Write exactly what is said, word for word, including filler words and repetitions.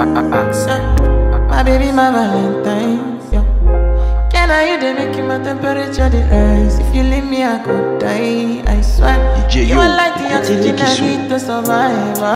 My baby, my Valentine. Yeah. Can I you they make my temperature the rise? If you leave me, I could die. I swear. D J You Yo, are like the écoutez oxygen Nicky I Sou. need to survive.